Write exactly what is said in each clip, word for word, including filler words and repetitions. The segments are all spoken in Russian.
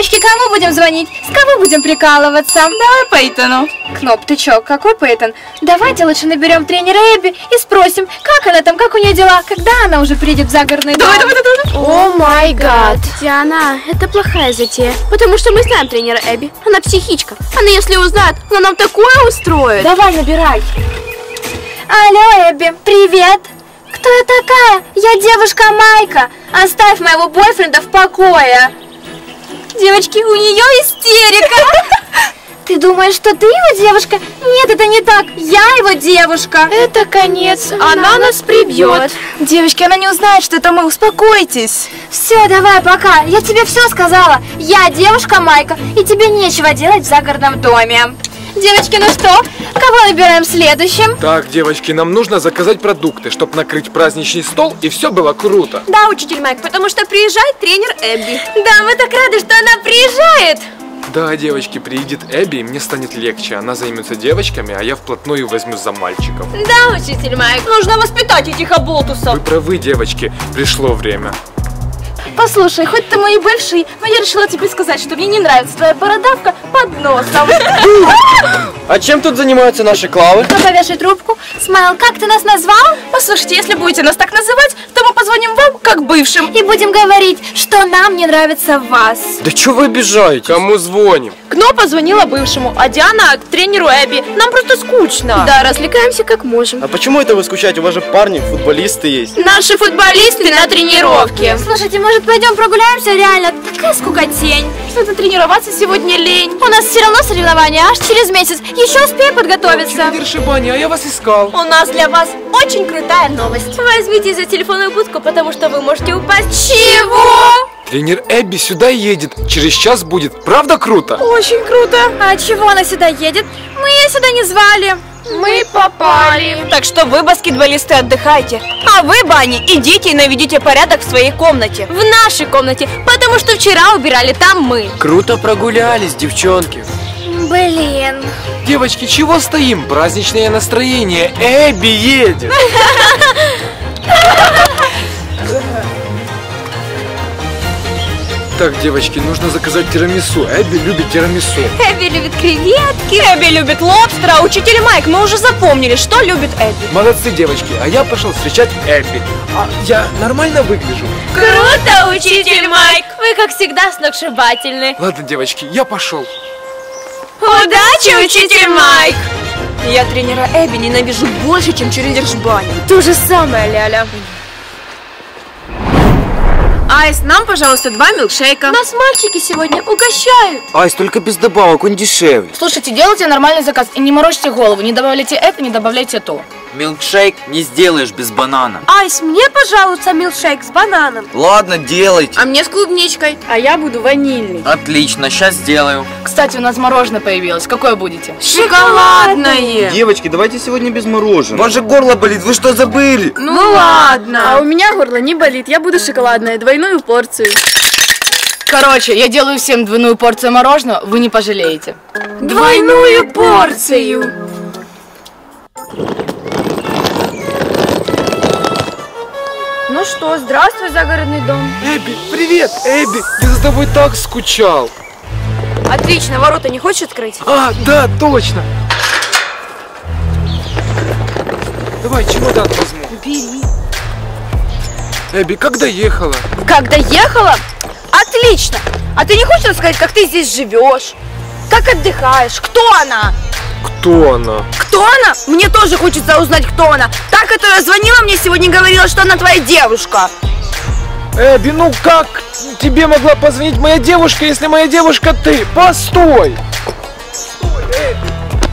Девочки, кому будем звонить? С кого будем прикалываться? Давай Пейтону. Кноп, ты чё? Какой Пейтон? Давайте лучше наберем тренера Эбби и спросим, как она там, как у нее дела, когда она уже приедет в загородный дом. Давай, давай, давай, давай. О май гад. Диана, это плохая затея. Потому что мы знаем тренера Эбби. Она психичка. Она, если узнает, она нам такое устроит. Давай, набирай. Алло, Эбби, привет. Кто я такая? Я девушка Майка. Оставь моего бойфренда в покое. Девочки, у нее истерика. Ты думаешь, что ты его девушка? Нет, это не так. Я его девушка. Это конец. Она нас прибьет. Девочки, она не узнает, что это мы. Успокойтесь. Все, давай, пока. Я тебе все сказала. Я девушка Майка, и тебе нечего делать в загородном доме. Девочки, ну что? Кого набираем следующим? Так, девочки, нам нужно заказать продукты, чтобы накрыть праздничный стол, и все было круто. Да, учитель Майк, потому что приезжает тренер Эбби. Да, мы так рады, что она приезжает. Да, девочки, приедет Эбби, и мне станет легче. Она займется девочками, а я вплотную возьмусь за мальчиков. Да, учитель Майк. Нужно воспитать этих оболтусов. Вы правы, девочки, пришло время. Послушай, хоть ты мой бывший, но я решила тебе сказать, что мне не нравится твоя бородавка под носом. А чем тут занимаются наши клавы? Ну, повешай трубку. Смайл, как ты нас назвал? Послушайте, если будете нас так называть, то мы позвоним вам как бывшим. И будем говорить, что нам не нравится в вас. Да что вы обижаете? Кому звоним? Кно позвонила бывшему, а Диана к тренеру Эбби. Нам просто скучно. Да, развлекаемся как можем. А почему это вы скучаете? У вас же парни, футболисты есть. Наши футболисты на тренировке. Слушайте, может пойдем прогуляемся? Реально, такая скукотень. Что-то тренироваться сегодня лень. У нас все равно соревнования аж через месяц. Еще успеем подготовиться. Тренер Шибани, а я вас искал. У нас для вас очень крутая новость. Возьмите за телефонную будку, потому что вы можете упасть. Чего? Тренер Эбби сюда едет. Через час будет. Правда круто? Очень круто. А чего она сюда едет? Мы ее сюда не звали. Мы попали. Так что вы, баскетболисты, отдыхайте. А вы, Банни, идите и наведите порядок в своей комнате. В нашей комнате. Потому что вчера убирали там мы. Круто прогулялись, девчонки. Блин. Девочки, чего стоим? Праздничное настроение. Эбби едет. Так, девочки, нужно заказать тирамису. Эбби любит тирамису. Эбби любит креветки. Эбби любит лобстера. Учитель Майк, мы уже запомнили, что любит Эбби. Молодцы, девочки. А я пошел встречать Эбби. А я нормально выгляжу? Круто, учитель Майк. Вы, как всегда, сногсшибательны. Ладно, девочки, я пошел. Удачи, учитель Майк. Я тренера Эбби ненавижу больше, чем тренер Шибани. То же самое, Ляля. Айс, нам, пожалуйста, два милкшейка. Нас мальчики сегодня угощают. Айс, только без добавок, он дешевле. Слушайте, делайте нормальный заказ и не морочьте голову. Не добавляйте это, не добавляйте то. Милкшейк не сделаешь без банана. Айс, мне, пожалуйста, милкшейк с бананом. Ладно, делайте. А мне с клубничкой. А я буду ванильный. Отлично, сейчас сделаю. Кстати, у нас мороженое появилось. Какое будете? Шоколадное. Девочки, давайте сегодня без мороженого. Ваше горло болит, вы что забыли? Ну ладно. А у меня горло не болит. Я буду шоколадное, двойную порцию. Короче, я делаю всем двойную порцию мороженого, вы не пожалеете. Двойную порцию. Ну что, здравствуй, загородный дом. Эбби, привет, Эбби. Я за тобой так скучал. Отлично, ворота не хочешь открыть? А, да, точно. Давай чемодан возьму. Бери. Эбби, как доехала? Как доехала? Отлично. А ты не хочешь рассказать, как ты здесь живешь? Как отдыхаешь? Кто она? Кто она? Кто она? Мне тоже хочется узнать, кто она. Та, которая звонила мне сегодня, говорила, что она твоя девушка. Эбби, ну как тебе могла позвонить моя девушка, если моя девушка ты? Постой! Стой, Эбби!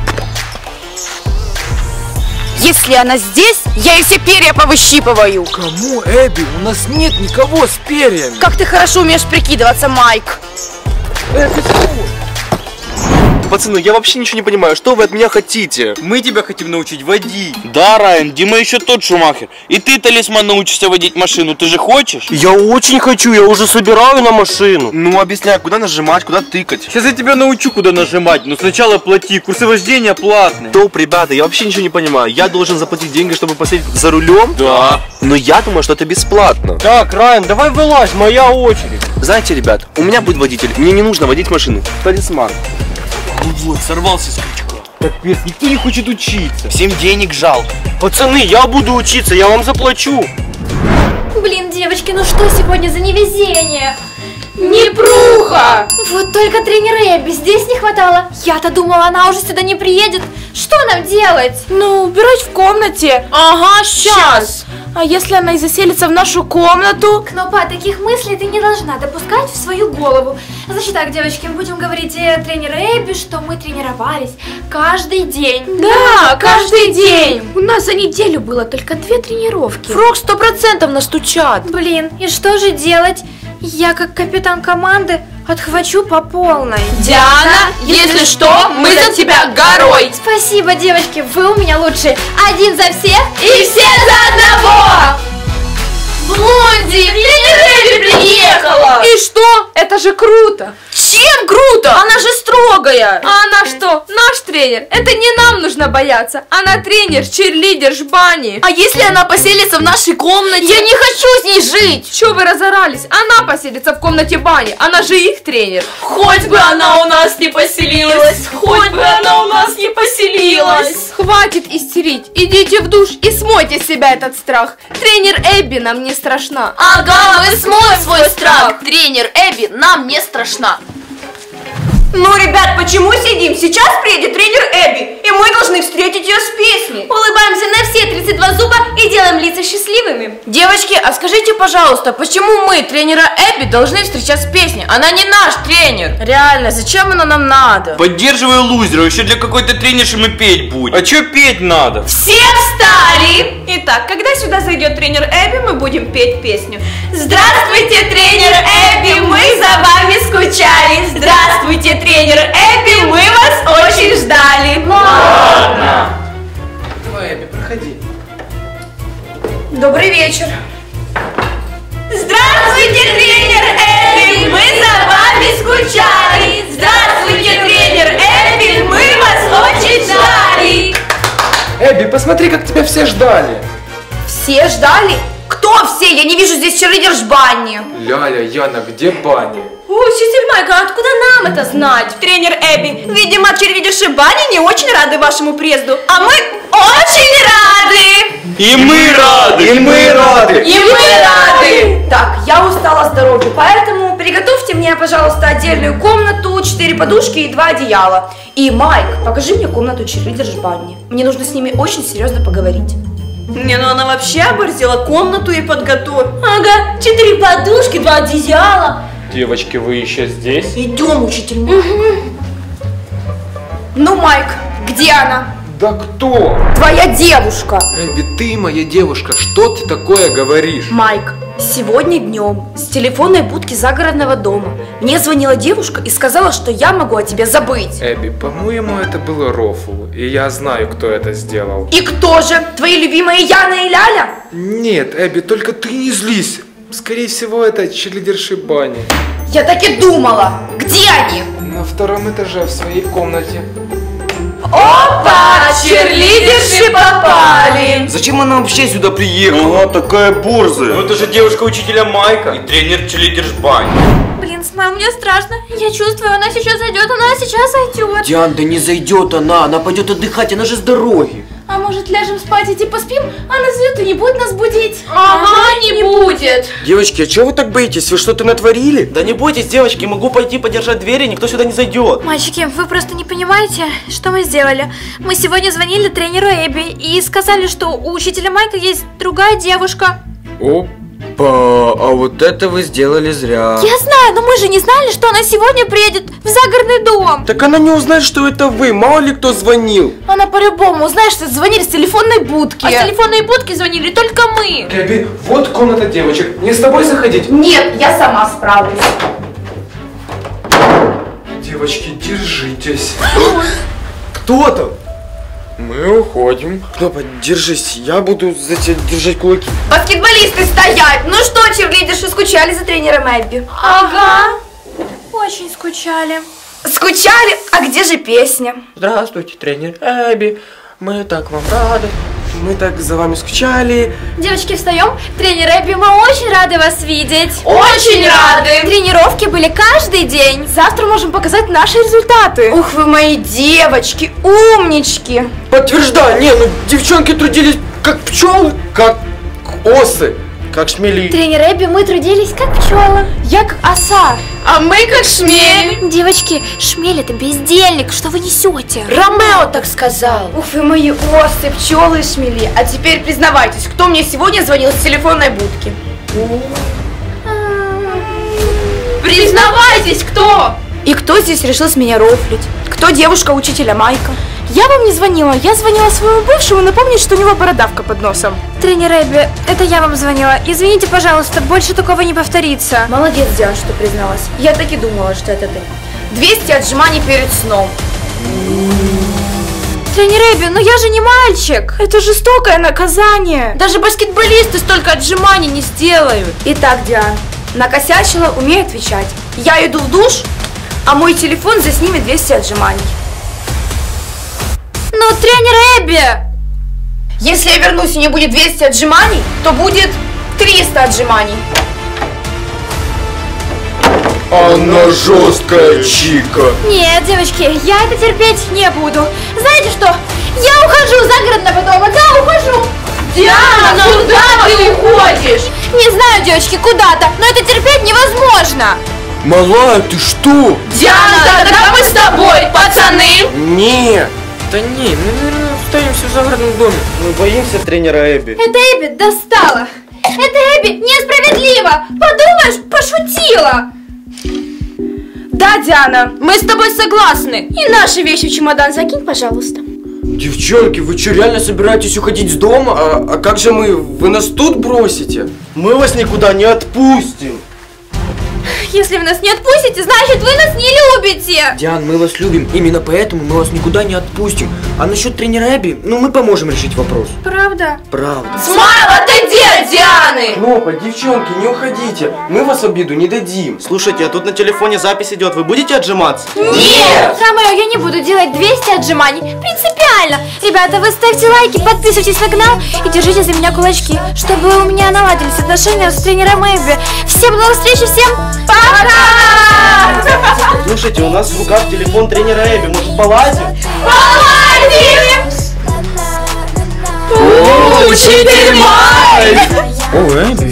Если она здесь, я ей все перья повыщипываю. Кому, Эбби? У нас нет никого с перьями. Как ты хорошо умеешь прикидываться, Майк. Эбби, стой! Пацаны, я вообще ничего не понимаю, что вы от меня хотите? Мы тебя хотим научить водить. Да, Райан, Дима еще тот Шумахер. И ты, Талисман, научишься водить машину, ты же хочешь? Я очень хочу, я уже собираю на машину. Ну, объясняй, куда нажимать, куда тыкать. Сейчас я тебя научу, куда нажимать, но сначала плати, курсы вождения платные. Топ, ребята, я вообще ничего не понимаю. Я должен заплатить деньги, чтобы посидеть за рулем? Да. Но я думаю, что это бесплатно. Так, Райан, давай вылазь, моя очередь. Знаете, ребят, у меня будет водитель, мне не нужно водить машину. Талисман. Ну вот, сорвался с крючка. Капец, никто не хочет учиться. Всем денег жалко. Пацаны, я буду учиться, я вам заплачу. Блин, девочки, ну что сегодня за невезение? Непруха! Вот только тренера Эбби здесь не хватало. Я-то думала, она уже сюда не приедет. Что нам делать? Ну, убирать в комнате. Ага, сейчас. А если она и заселится в нашу комнату? Кнопа, таких мыслей ты не должна допускать в свою голову. Значит так, девочки, мы будем говорить э, тренеру Эбби, что мы тренировались каждый день. Да, каждый день. У нас за неделю было только две тренировки. Фрог сто процентов настучат. Блин, и что же делать? Я, как капитан команды, отхвачу по полной. Диана, если что, мы за тебя горой. Спасибо, девочки, вы у меня лучшие. Один за всех и все за одного! Блонди, тренер Эбби приехала! И что? Это же круто! Чем круто? Она же строгая! А она что? Наш тренер? Это не нам нужно бояться. Она тренер, чирлидер, жбани. А если она поселится в нашей комнате? Я не хочу с ней жить! Чё вы разорались? Она поселится в комнате бани. Она же их тренер. Хоть бы она у нас не поселилась! Хоть бы она у нас не поселилась! Хватит истерить. Идите в душ и смойте с себя этот страх. Тренер Эбби нам не страшна. Ага, мы смоем свой страх! Тренер Эбби нам не страшна! Ну, ребят, почему сидим? Сейчас приедет тренер Эбби, и мы должны встретить ее с песней. Улыбаемся на все тридцать два зуба и делаем лица счастливыми. Девочки, а скажите, пожалуйста, почему мы, тренера Эбби, должны встречать с песней? Она не наш тренер. Реально, зачем она нам надо? Поддерживаю лузера, еще для какой-то тренерши мы петь будем. А чё петь надо? Все встали! Итак, когда сюда зайдет тренер Эбби, мы будем петь песню. Здравствуйте, тренер Эбби, мы за вами скучали. Здравствуйте, тренер Эбби, мы вас очень ждали. Ладно. Давай, Эбби, проходи. Добрый вечер. Здравствуйте, тренер Эбби, мы за вами скучали. Здравствуйте, тренер Эбби, мы вас очень ждали. Эбби, посмотри, как тебя все ждали. Все ждали? Кто все? Я не вижу здесь чирлидер жбани. Ляля, Яна, где Банни? Учитель Майка, откуда нам это знать? Тренер Эбби, видимо, чирлидерши Бани не очень рады вашему приезду, а мы очень рады! И мы рады! И мы рады! И мы рады! Так, я устала с дороги, поэтому приготовьте мне, пожалуйста, отдельную комнату, четыре подушки и два одеяла. И, Майк, покажи мне комнату чирлидерши Бани. Мне нужно с ними очень серьезно поговорить. Не, ну она вообще оборзела комнату и подготовь. Ага, четыре подушки, два одеяла. Девочки, вы еще здесь? Идем, учитель Майк. Ну, Майк, где она? Да кто? Твоя девушка. Эбби, ты моя девушка, что ты такое говоришь? Майк, сегодня днем с телефонной будки загородного дома мне звонила девушка и сказала, что я могу о тебе забыть. Эбби, по-моему, это был рофл, и я знаю, кто это сделал. И кто же? Твои любимые Яна и Ляля? Нет, Эбби, только ты не злись. Скорее всего, это чирлидерши Бани. Я так и думала. Где они? На втором этаже в своей комнате. Опа! Чирлидерши попали! Зачем она вообще сюда приехала? Она такая борзая. Ну это же девушка учителя Майка. И тренер чирлидер жбани. Блин, Смайл, мне страшно. Я чувствую, она сейчас зайдет, она сейчас зайдет. Диан, да не зайдет она, она пойдет отдыхать, она же с дороги. А может, ляжем спать и типа поспим? Она зайдет и не будет нас будить. Ага, не будет. Девочки, а чего вы так боитесь? Вы что-то натворили? Да не бойтесь, девочки, могу пойти подержать двери, никто сюда не зайдет. Мальчики, вы просто не понимаете, что мы сделали. Мы сегодня звонили тренеру Эбби и сказали, что у учителя Майка есть другая девушка. Опа, а вот это вы сделали зря. Я знаю, но мы же не знали, что она сегодня приедет в загородный дом. Так она не узнает, что это вы, мало ли кто звонил. Она по-любому узнает, что звонили с телефонной будки. А с телефонной будки звонили только мы. Эбби, вот комната девочек. Мне с тобой заходить? Нет, я сама справлюсь. Девочки, держитесь. Кто там? Мы уходим. Кнопа, держись, я буду за тебя держать кулаки. Баскетболисты стоять! Ну что, черлидерши, скучали за тренером Эбби? Ага. Очень скучали. Скучали? А где же песня? Здравствуйте, тренер Эбби. Мы так вам рады. Мы так за вами скучали. Девочки, встаем. Тренер Эбби, мы очень рады вас видеть. Очень рады! Тренировки были каждый день. Завтра можем показать наши результаты. Ух вы мои девочки, умнички! Подтверждаю, не, ну девчонки трудились как пчелы, как осы, как шмели. Тренер Эбби, мы трудились как пчела. Я как оса. А мы как шмель. Девочки, шмель это бездельник, что вы несете? Ромео так сказал. Ух вы мои осы, пчелы и шмели. А теперь признавайтесь, кто мне сегодня звонил с телефонной будки? Признавайтесь, кто? И кто здесь решил с меня рофлить? Кто девушка учителя Майка? Я вам не звонила, я звонила своему бывшему напомнить, что у него бородавка под носом. Тренер Эбби, это я вам звонила. Извините, пожалуйста, больше такого не повторится. Молодец, Диана, что призналась. Я так и думала, что это ты. двести отжиманий перед сном. Тренер Эбби, ну я же не мальчик. Это жестокое наказание. Даже баскетболисты столько отжиманий не сделают. Итак, Диана, накосячила, умею отвечать. Я иду в душ, а мой телефон заснимет двести отжиманий. Ну, тренер Эбби! Если я вернусь и не будет двести отжиманий, то будет триста отжиманий. Она жесткая чика. Нет, девочки, я это терпеть не буду. Знаете что? Я ухожу за город на потом. Да, ухожу. Диана, куда ты уходишь? Не знаю, девочки, куда-то, но это терпеть невозможно. Малая, ты что? Диана, тогда мы с тобой, пацаны. Не. Да не, мы, наверное, останемся в загородном доме. Мы боимся тренера Эбби. Это Эбби достала. Это Эбби несправедливо. Подумаешь, пошутила. Да, Диана. Мы с тобой согласны. И наши вещи в чемодан закинь, пожалуйста. Девчонки, вы что, реально собираетесь уходить с дома? А, а как же мы? Вы нас тут бросите? Мы вас никуда не отпустим. Если вы нас не отпустите, значит вы нас не любите. Диан, мы вас любим, именно поэтому мы вас никуда не отпустим. А насчет тренера Эбби, ну мы поможем решить вопрос. Правда? Правда. Смайл, отойди от Дианы. Кнопа, девчонки, не уходите. Мы вас в обиду не дадим. Слушайте, а тут на телефоне запись идет. Вы будете отжиматься? Нет. Ромео, я не буду делать двести отжиманий. Принципиально. Ребята, вы ставьте лайки, подписывайтесь на канал и держите за меня кулачки, чтобы у меня наладились отношения с тренером Эбби. Всем до встречи, всем пока! Слушайте, у нас в руках телефон тренера Эбби. Может, полазим? Полазим! Учитель Майк! О, Эбби.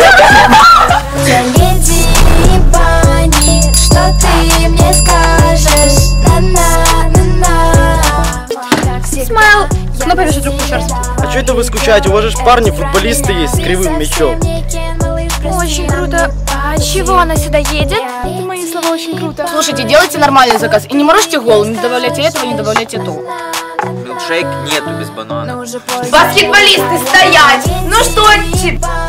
Леди Бани, что ты мне скажешь? Смайл, ну повяжи трубку еще раз. А что это вы скучаете? У вас же парни, футболисты есть с кривым мячом. Очень круто. А чего она сюда едет? Это мои слова очень круто. Слушайте, делайте нормальный заказ и не морочьте голову, не добавляйте этого, не добавляйте того. Милкшейк нету без банана. Баскетболисты стоять! Ну что,